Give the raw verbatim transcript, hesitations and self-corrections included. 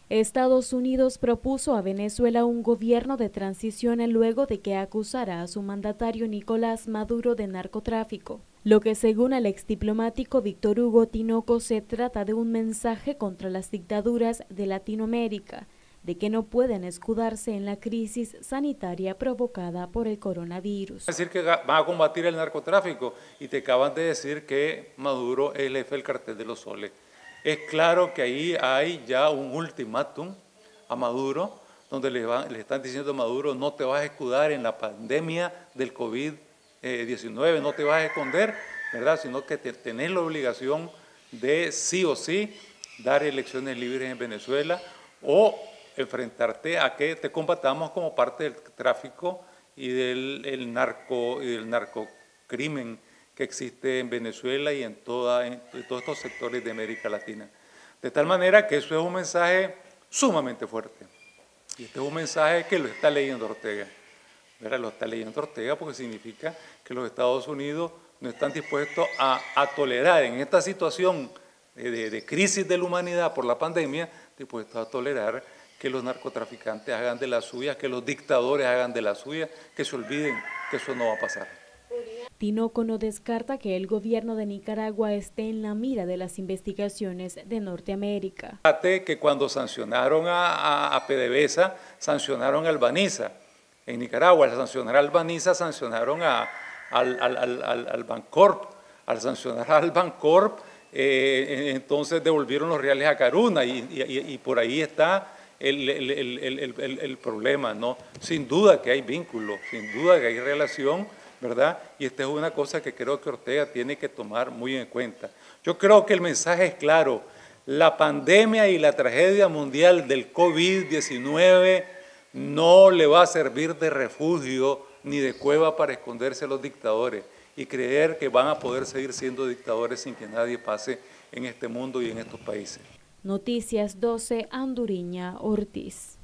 Estados Unidos propuso a Venezuela un gobierno de transición luego de que acusara a su mandatario Nicolás Maduro de narcotráfico, lo que según el exdiplomático Víctor Hugo Tinoco se trata de un mensaje contra las dictaduras de Latinoamérica, de que no pueden escudarse en la crisis sanitaria provocada por el coronavirus. Decir que van a combatir el narcotráfico y te acaban de decir que Maduro es el jefe del cartel de los soles. Es claro que ahí hay ya un ultimátum a Maduro, donde le, van, le están diciendo a Maduro: no te vas a escudar en la pandemia del COVID diecinueve, no te vas a esconder, ¿verdad? Sino que te, tenés la obligación de sí o sí dar elecciones libres en Venezuela o enfrentarte a que te combatamos como parte del tráfico y del el narco y del narcocrimen que existe en Venezuela y en, toda, en todos estos sectores de América Latina. De tal manera que eso es un mensaje sumamente fuerte. Y este es un mensaje que lo está leyendo Ortega. ¿Verdad? Lo está leyendo Ortega porque significa que los Estados Unidos no están dispuestos a, a tolerar en esta situación de, de, de crisis de la humanidad por la pandemia, dispuestos a tolerar que los narcotraficantes hagan de las suyas, que los dictadores hagan de las suyas, que se olviden que eso no va a pasar. Tinoco no descarta que el gobierno de Nicaragua esté en la mira de las investigaciones de Norteamérica. Que cuando sancionaron a, a, a PDVSA, sancionaron a Albaniza. En Nicaragua, al sancionar a Albaniza, sancionaron a, al, al, al, al Bancorp. Al sancionar al Bancorp, eh, entonces devolvieron los reales a Caruna y, y, y por ahí está el, el, el, el, el, el problema, ¿no? Sin duda que hay vínculo, sin duda que hay relación, ¿verdad? Y esta es una cosa que creo que Ortega tiene que tomar muy en cuenta. Yo creo que el mensaje es claro: la pandemia y la tragedia mundial del COVID diecinueve no le va a servir de refugio ni de cueva para esconderse a los dictadores y creer que van a poder seguir siendo dictadores sin que nadie pase en este mundo y en estos países. Noticias doce, Anduriña Ortiz.